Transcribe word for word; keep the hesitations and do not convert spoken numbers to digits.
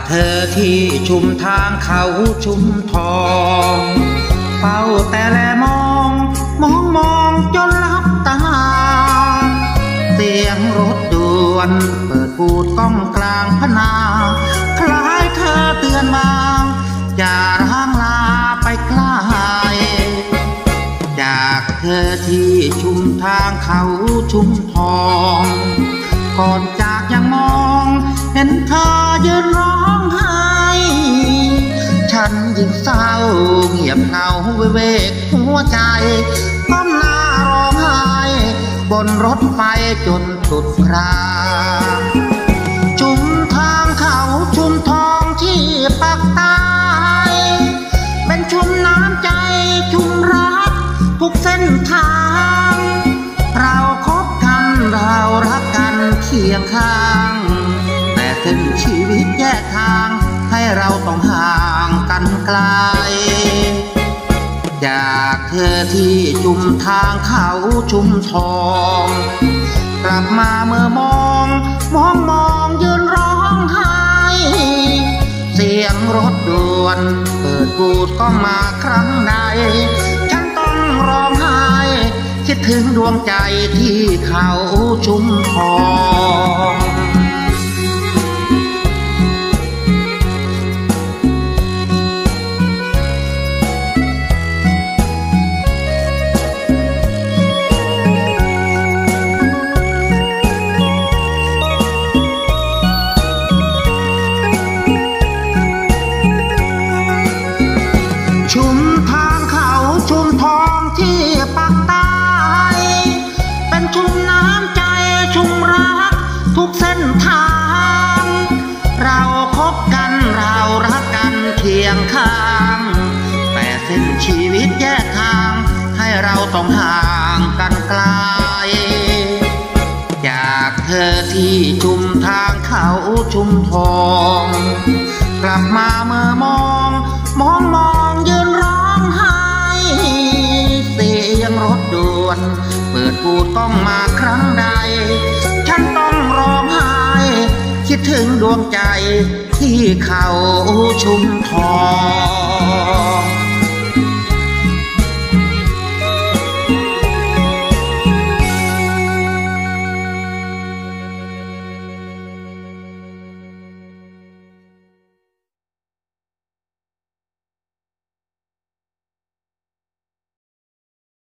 เธอที่ชุมทางเขาชุมทองเฝ้าแต่แลมองมองมองจนลับตาเสียงรถด่วนเปิดปูดก้องกลางพนาคล้ายเธอเตือนมาอย่าร้างลาไปไกลจากเธอที่ชุมทางเขาชุมทองก่อนจากยังมองเห็นเธอยืนร้องไห้ฉันยิ่งเศร้าเงียบเหงาเวกหัวใจก้มหน้าร้องไห้บนรถไฟจนสุดคราชุมทางเขาชุมทองที่ปากใต้เป็นชุมน้ำใจชุมรักทุกเส้นทางเราคบกันเรารักกันเคียงข้างแต่เส้นชีวิตแยกทางให้เราต้องห่างกันไกลจากเธอที่ชุมทางเขาชุมทองกลับมาเมื่อมองมองมองยืนร้องไห้เสียงรถด่วนเปิดบูดก็มาครั้งใดฉันต้องร้องไห้คิดถึงดวงใจที่เขาชุมทองชุมทางเขาชุมทองที่ปากใต้เป็นชุมน้ำใจชุมรักทุกเส้นทางเราคบกันเรารักกันเคียงข้างแต่เส้นชีวิตแยกทางให้เราต้องห่างกันไกลจากเธอที่ชุมทางเขาชุมทองกลับมาเมื่อมองมองมองยืนร้องไห้เสียงรถด่วนเปิดปูดก้องมาครั้งใดฉันต้องร้องไห้คิดถึงดวงใจที่เขาชุมทอง